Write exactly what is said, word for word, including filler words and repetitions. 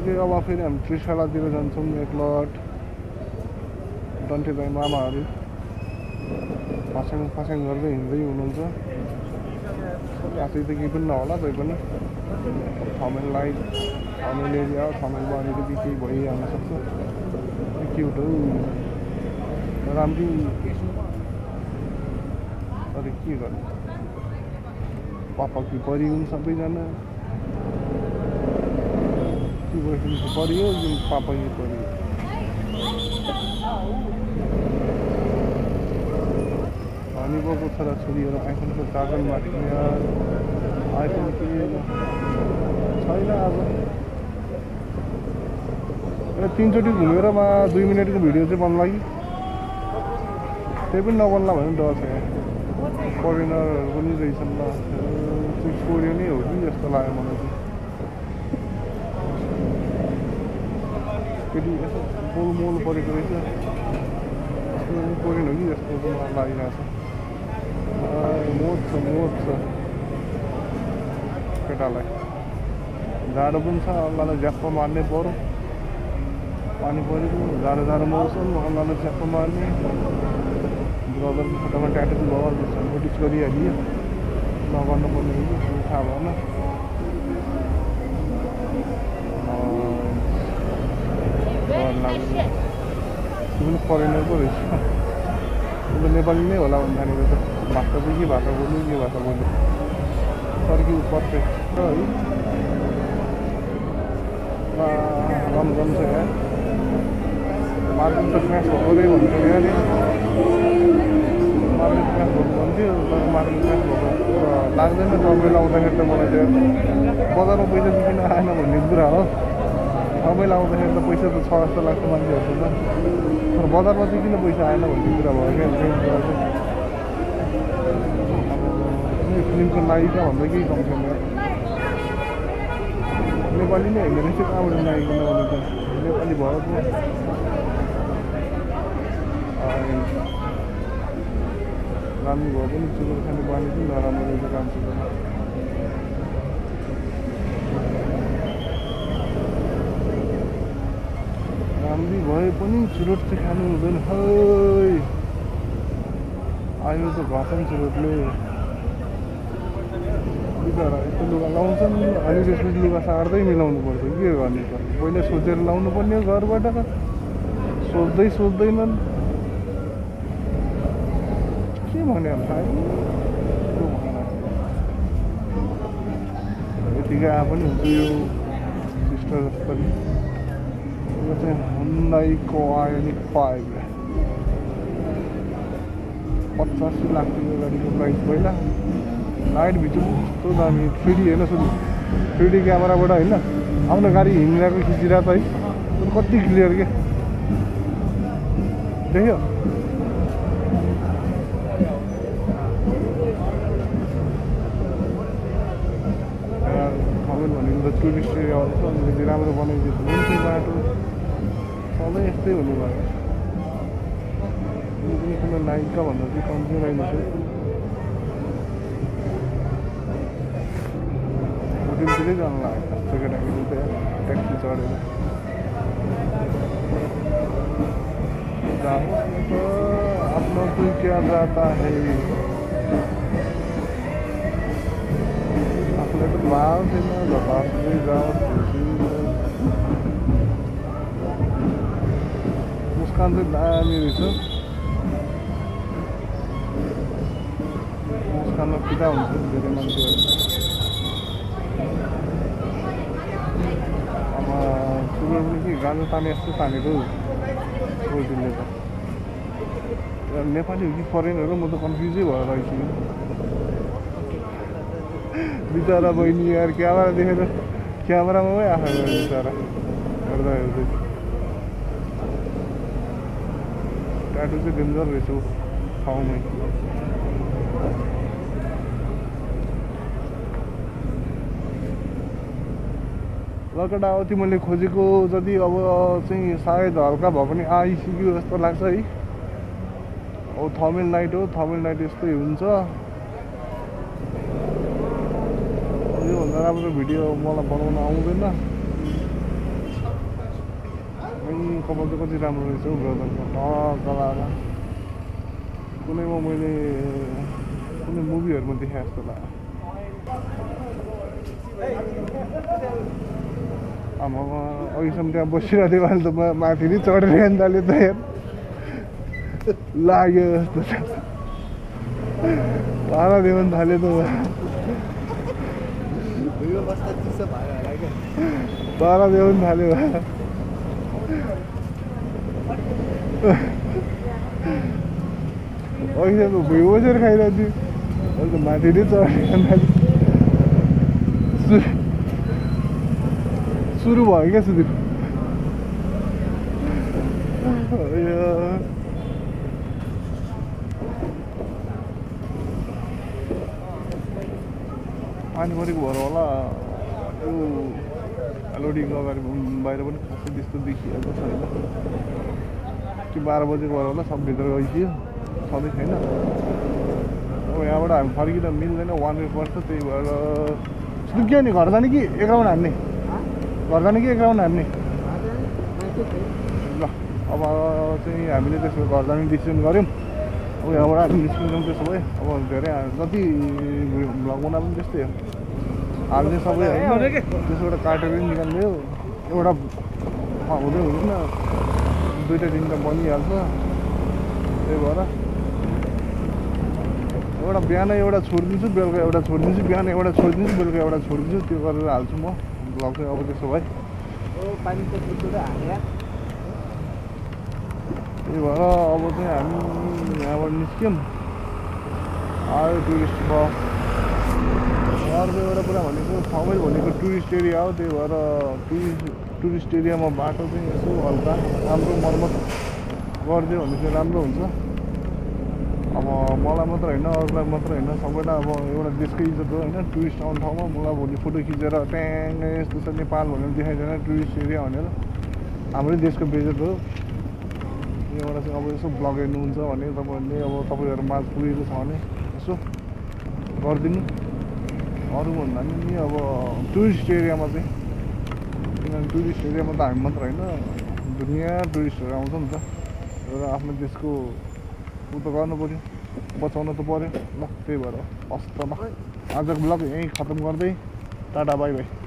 सकिसक्यो अब फेरि हामी त्रिशालातिर जान्छौँ एकलट डन्टे दाइ मामाहरू फास्याङ फास्याङ गर्दै हिँड्दै हुनुहुन्छ आफै त केही पनि नहोला तै पनि थमेल लाइट थमेल एरिया थमेलमा अलिकति केही भइहाल्न सक्छ क्युट हौ राम्री अरे के गर्ने पापा कि परि हुन् सबैजना कि बोयफ्रेन्ड परि हो कि पापा कि परि हनीबाबुको छोराछोरीहरू आइफोनको चार्जर माथि आइफोन के छैन आज तिनचोटि घुमेर मा दुई मिनटको भिडियो चाहिँ बन्ला कि त्यही पनि नबन्ला भने डर छ फरेनरहरू पनि रहेछन् ल त्यो कोरियनै हो कि जस्तो लाग्यो मलाई चाहिँ फेरि यसो गोलमोल परेको रहेछ कोरियन हो कि जस्तो चाहिँ मलाई लागिरहेको छ मोज छ मोज छ केटालाई जाडो पनि छ अल्लाहलाई झ्याप्प मार्ने पऱ्यो पानी परेको जाडो जाडो मौसम अल्लाहलाई झ्याप्प मार्ने ब्रदरको खुट्टामा ट्याटो भयो नोटिस गरिहालियो नगर्नु पर्ने हो कि थाहा भएन डर लाग्यो त्यो पनि फरेनर पो रहेछ अन्त नेपाली नै होला भनेर त भाषा चाहिँ के भाषा बोल्नु के भाषा बोल्नु फर्किउ पर्फेक्ट है रम रम छ यहाँ मार्केट त क्रास भएकै भन्छ यहाँ मार्केट क्रास भएको भन्थ्यो तर मार्केट क्रास भएको लाग्दैन तपाईँ आउँदाखेरि त मलाई त्यो बजारमा पैसा किन आएन भन्ने कुरा हो तपाईँ आउँदाखेरि त पैसा त छ जस्तो लाग्छ मान्छेहरूको त तर बजारमा चाहिँ किन पैसा आएन भन्ने कुरा भयो क्या मेन कुरा चाहिँ फिल्मको नायिका भन्दा केही कम छैन नेपाली नै होइन रहेछ कहाँबाट नायिका नभने त नेपाली भयो त राम्रो भयो पनि चुरोट खाने बानी पनि नराम्रो रहेछ कान्छो राम्री भए पनि चुरोट चाहिँ खानु हुँदैन है अहिले त घाँसन चुरोटले बिचरा यस्तो लुगा लाउँछन् अनि त्यसपछि लुगा सार्दै मिलाउनु पर्छ के गर्ने त पहिला सोचेर लाउनु पर्ने हो घरबाट सोच्दै सोच्दैनन् के भने थाहा यतिकै आए पनि हुन्छ यो सिस्टर जस्तो यो चाहिँ हुन्डाईको आयोनिक फाइभ पचासी लाख यो गाडीको प्राइस पहिला लाइट भित्र कस्तो दामी थ्री डी होइन सुरु थ्री डी क्यामेराबाट होइन आफ्नो गाडी हिँडिरहेको खिचिरहेको है कति क्लियर के देख्यो थमेल भनेको त टुरिस्ट एरिया आउँछ अलिकति राम्रो बनाइदिएको हुन्थ्यो बाटो सधैँ यस्तै हुनु भयो कुनै कुनै नायिका भन्दा चाहिँ कम्ती रहेछ होटेलतिरै जानु लाग्यो कस्तो केटाकेटी त ट्याक्सी चढेर आफ्नो कोही क्या जाता है आफूलाई त भाव छैन झपासै जाओ मुस्कान चाहिँ दामी रहेछ मुस्कानमा फिदा हुन्छ धेरै मान्छेहरू अब सुगर पनि के गाजा ताने जस्तो तानेको सोचिले त नेपाली हो कि फरेनर म त कन्फ्युजै भएर रहेछु बिचरा बहिनी यार क्यामेरा देखेर क्यामेरामै आँखा गयो बिचरा हेर्दा हेर्दै ट्याटु चाहिँ डेन्जर रहेछ ठाउँमै लकटा अब तिमीले खोजेको जति अब चाहिँ सायद हल्का भए पनि आइसक्यो जस्तो लाग्छ है अब थमेल नाइट हो थमेल नाइट यस्तै हुन्छ योभन्दा राम्रो भिडियो मलाई बनाउन आउँदैन कपाल चाहिँ कति राम्रो रहेछ हौ ब्रदरको कला कुनैमा मैले कुनै मुभीहरूमा देखेँ जस्तो लाग्यो आमामा अघिसम्म त्यहाँ बसिरहेको थियो अहिले त माथि नै चढेर जान्दाले त यार लाग्यो जस्तो छ पारा देउन थाल्यो त पारा देउन थाल्यो अघिसम्म भुइँ बसेर खाइरहेको थियो अहिले त माथि नै चढेर जान्दाले सुरु भयो क्या सुरु पानी परेको भएर होला त्यो लोडिङको अगाडि बाहिर पनि खासै त्यस्तो देखिएको छैन त्यो बाह्र बजेको भएर होला सब भित्र गइसक्यो सधैँ छैन अब यहाँबाट हामी फर्किँदा मिल्दैन वान वे पर्छ त्यही भएर के नि घर जाने कि एक राउन्ड हान्ने घर जाने कि एक राउन्ड हान्ने ल अब चाहिँ हामीले त्यसको घर जाने डिसिजन गऱ्यौँ अब यहाँबाट हामी निस्किन्छौँ त्यसो भए अब धेरै जति भ्लग बनाए पनि त्यस्तै हो हाल्ने सबै होइन त्यसबाट काटेर निकाल्ने हो एउटा हुँदै हुँदैन दुईवटा तिनवटा बनिहाल्छ त्यही भएर एउटा बिहान एउटा छोडिदिन्छु बेलुका एउटा छोडिदिन्छु बिहान एउटा छोडिदिन्छु बेलुका एउटा छोडिदिन्छु त्यो गरेर हाल्छु म भ्लग चाहिँ अब त्यसो भए त्यही भएर अब चाहिँ हामी यहाँबाट निस्क्यौँ आयो टुरिस्ट बस अर्को एउटा कुरा भनेको ठाउँमै भनेको टुरिस्ट एरिया हो त्यही भएर टुरिस्ट टुरिस्ट एरियामा बाटो चाहिँ यसो हल्का राम्रो मर्मत गरिदियो भने चाहिँ राम्रो हुन्छ अब मलाई मात्र होइन अरूलाई मात्र होइन सबैलाई अब एउटा देशकै इज्जत हो होइन टुरिस्ट आउने ठाउँमा मलाई भोलि फोटो खिचेर ट्याङ यस्तो छ नेपाल भनेर देखाइँदैन टुरिस्ट एरिया भनेर हाम्रै देशको बेइज्जत हो यहाँबाट चाहिँ अब यसो ब्लग हेर्नुहुन्छ भने तपाईँहरूले अब तपाईँहरू माझ पुगेको छ भने यसो गरिदिनु अरू भन्दा पनि अब टुरिस्ट एरियामा चाहिँ किनभने टुरिस्ट एरियामा त हामी मात्र होइन दुनियाँ टुरिस्टहरू आउँछ नि त र आफ्नो देशको उ त गर्नु पऱ्यो बचाउनु त पऱ्यो ल त्यही भएर हस् त ल आजको ब्लग यहीँ खतम गर्दै टाटा बाई बाई